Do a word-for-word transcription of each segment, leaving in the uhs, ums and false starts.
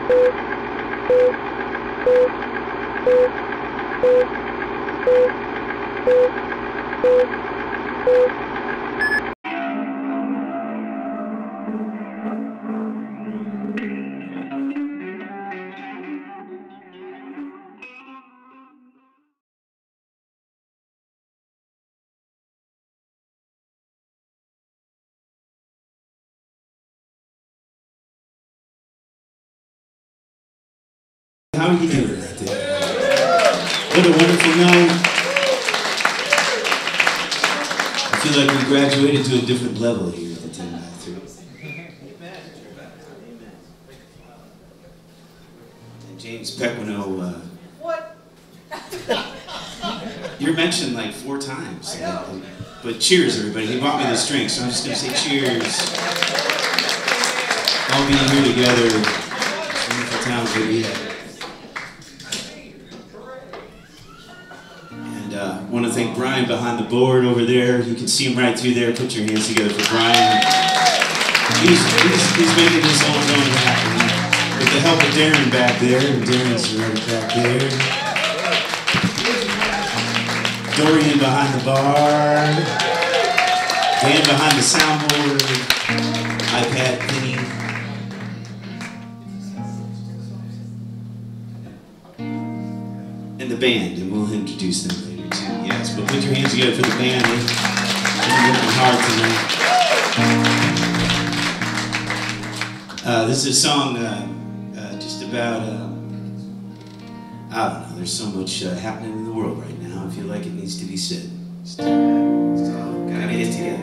How are you doing right there? What a wonderful night. I feel like we graduated to a different level here at the ten by three. And James Pequeno, uh, what? You're mentioned like four times. I know. Uh, but cheers, everybody. He bought me this drink, so I'm just going to say cheers. All being here together. Wonderful town that we have. I uh, want to thank Brian behind the board over there. You can see him right through there. Put your hands together for Brian. He's, he's, he's making this all going happen. With the help of Darren back there. And Darren's right back there. Dorian behind the bar. Dan behind the soundboard. iPad Penny. And the band, and we'll introduce them later too. Yes, but put your hands together for the band. They're working hard tonight. Uh, this is a song uh, uh, just about, uh, I don't know, there's so much uh, happening in the world right now. I feel like it needs to be said. So, gotta get together.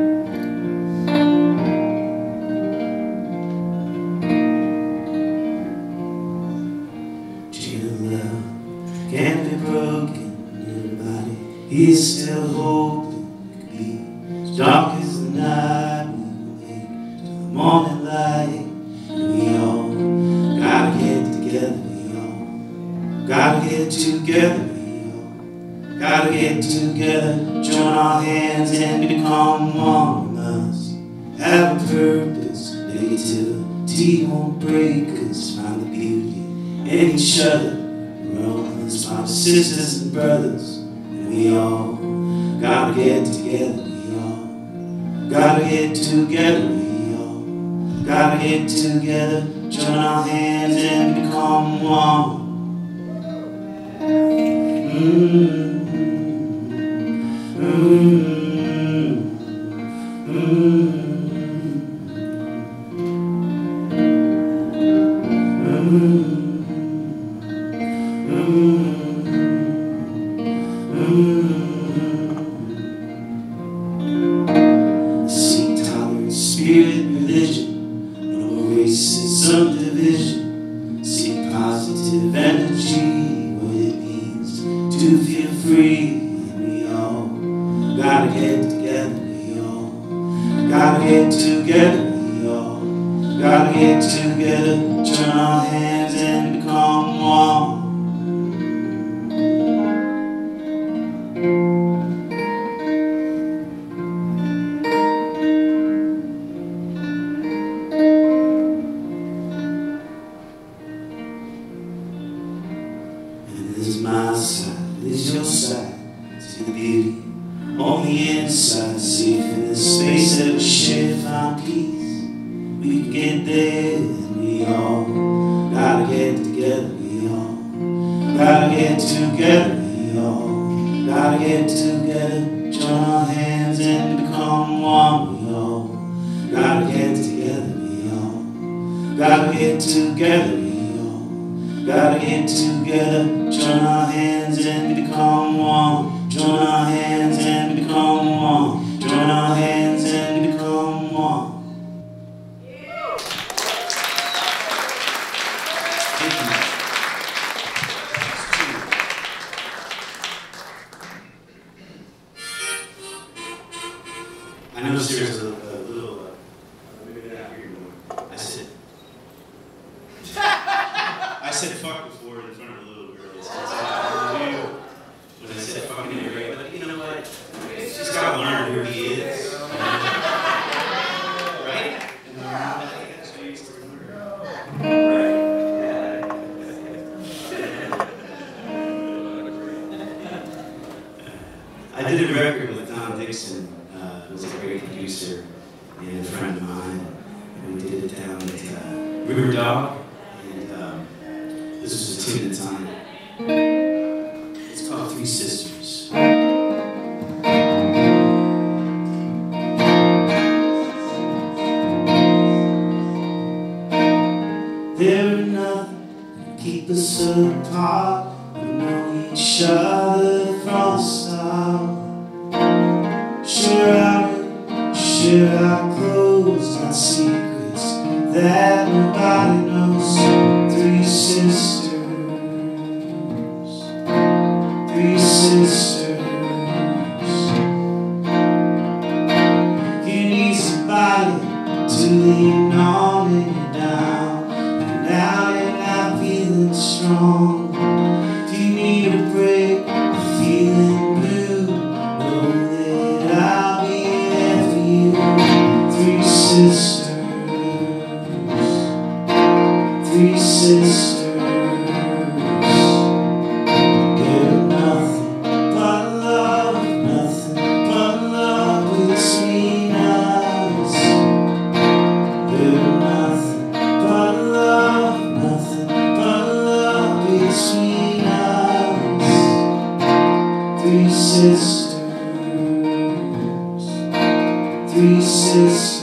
Can't be broken, everybody. He's still hoping it could be as dark as the night. We wake to the morning light. And we all gotta get together. We all gotta get together. We all gotta get together. Join our hands and become one of us. Have a purpose. Negativity won't break us. Find the beauty in each other. My sisters and brothers, and we all gotta get together. We all gotta get together. We all gotta get together. Join our hands and become one. Mm-hmm. Mm-hmm. Mm-hmm. Seek tolerance, spirit, religion. No racism, division. Seek positive energy. What it means to feel free. And we all gotta get together. We all gotta get together. We all gotta get together. Join our hands and become one. This is my side, this is your side. See the beauty on the inside. Safe in the space that we share, find peace. We can get there, and we all gotta get together. We all gotta get together. We all gotta get together. Join our hands and become one. We all gotta get together. We all gotta get together. We all gotta get together. Join our hands and become one. Join our hands and become one. Join our hands and become one. Thank you. I noticed there's a, a little, uh, maybe not here anymore. I said, I said fuck before in front of a little girl. It's, it's when I said fucking in her, but you know what? She's got to learn who he is. Right? Right? did a record with Don Dixon, uh, who was a great producer and a friend of mine, and we did it down at uh, River Dog, and um, this was a tune that's on it. It's called Three Sisters. There are nothing to keep us apart. We know each other from the start. Share our, share our clothes, our secrets that nobody knows. Three sisters, three sisters. You need somebody to lean on when you're down, and now you're not feeling strong. Do you need a break, feeling blue? Know that I'll be there for you. Three sisters, three sisters. Get nothing but love, nothing but love between us. Get nothing but love, nothing but love between us. Three sisters, three sisters.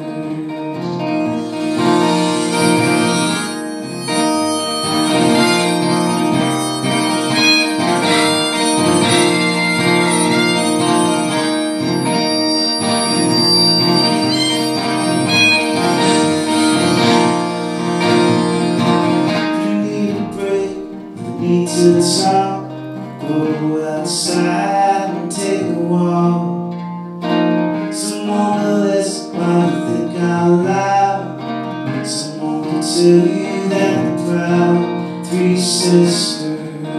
Need to talk, go outside and take a walk. Someone to listen while you think out loud. Someone to tell you that they're proud. Three sisters,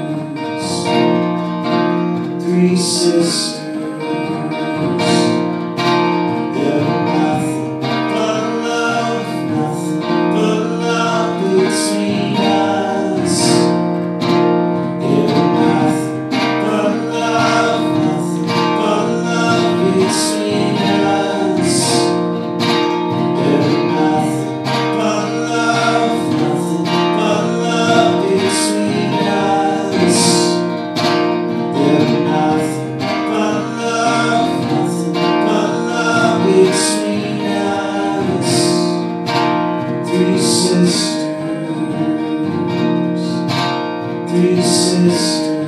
three sisters. They're nothing but love, nothing but love between us. Three sisters, three sisters,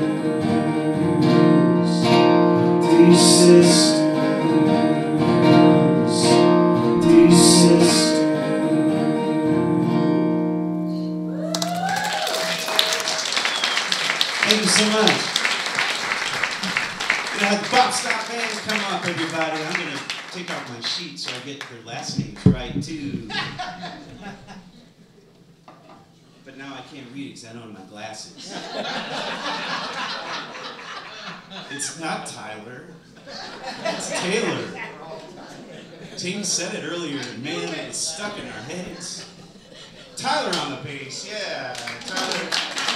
three sisters, three sisters. Thank you so much. We're gonna have the Bop Stop bands come up, everybody. I'm gonna take off my sheet so I get their last names right too. But now I can't read it because I don't have my glasses. It's not Tyler. It's Taylor. James said it earlier, and man, it's stuck in our heads. Tyler on the bass, yeah. Tyler.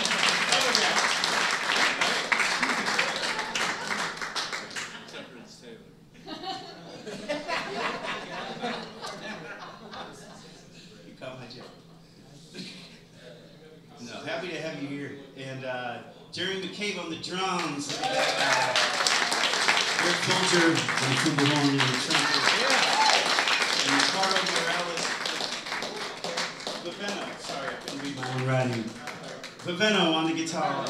You caught my joke. No, happy to have you here. And uh, Jerry McCabe on the drums. Uh, Rick Folger on the trombone and the trumpet. Yeah. And Carl Morales. Viveno, sorry, I couldn't read my own writing. Viveno on the guitar.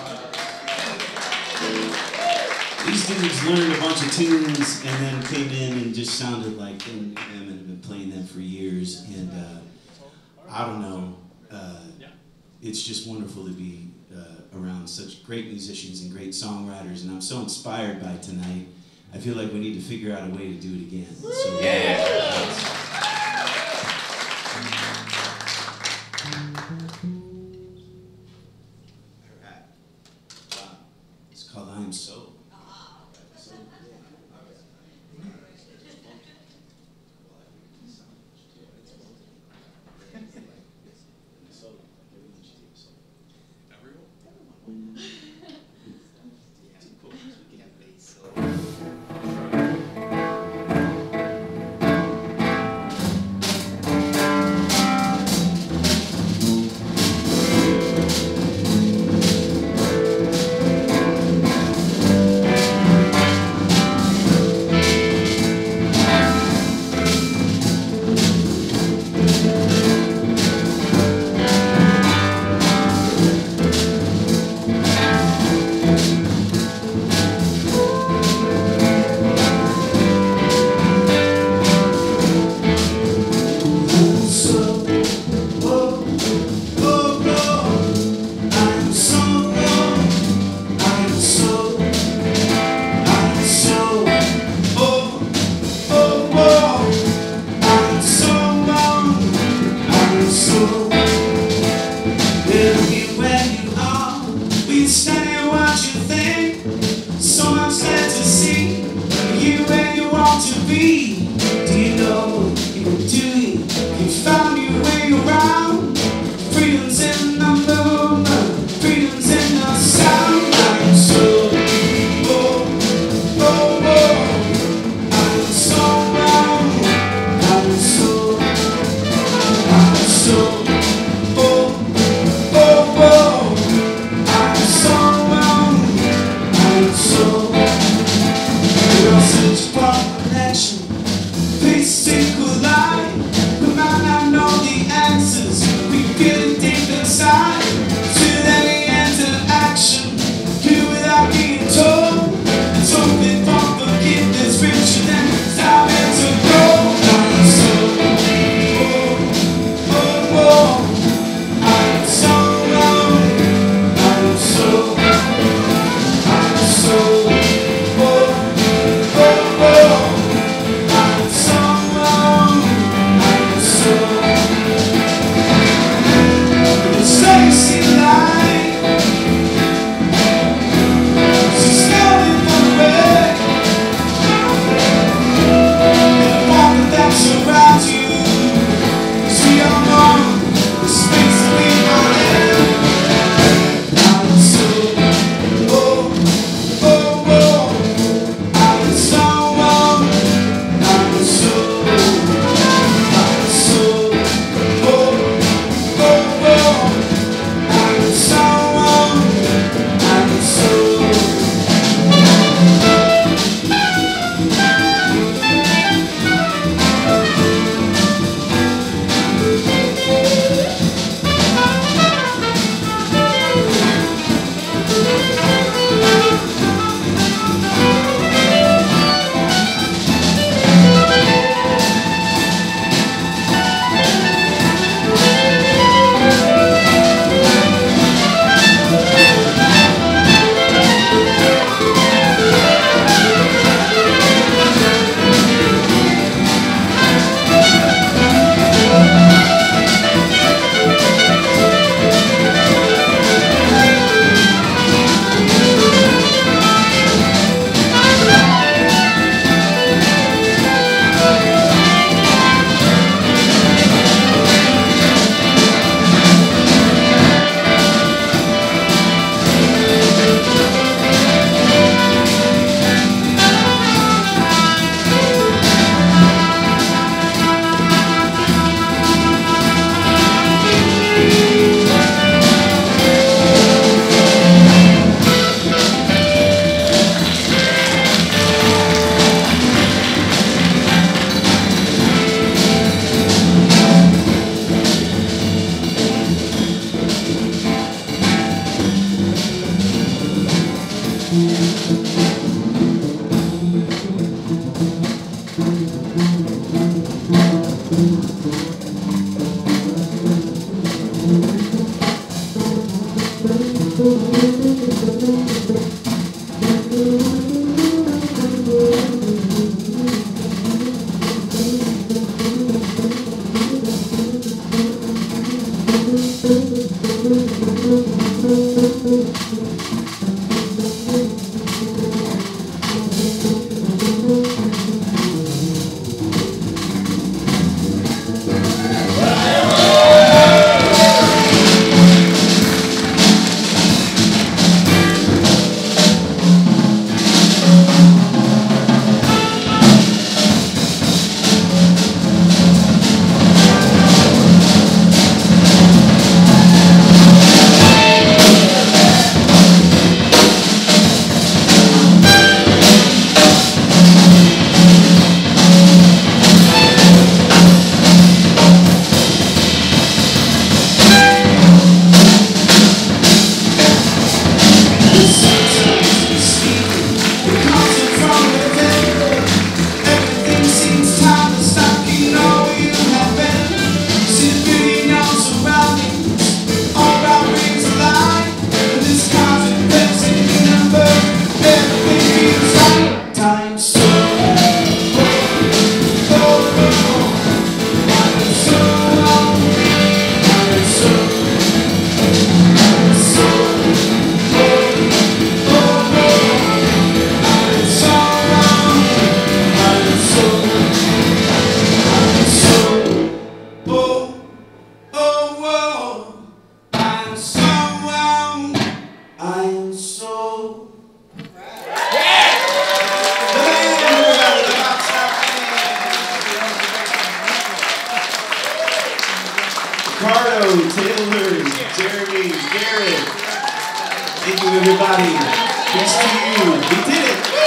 These dudes learned a bunch of tunes and then came in and just sounded like them and have been playing them for years. And uh, I don't know. Uh, It's just wonderful to be uh, around such great musicians and great songwriters, and I'm so inspired by tonight. I feel like we need to figure out a way to do it again. So, yeah. All right. Uh, it's called I Am So. Everyone? Yeah, of course, we can have bass. Taylor, Jeremy, Garrett. Thank you, everybody. Thanks to you. We did it.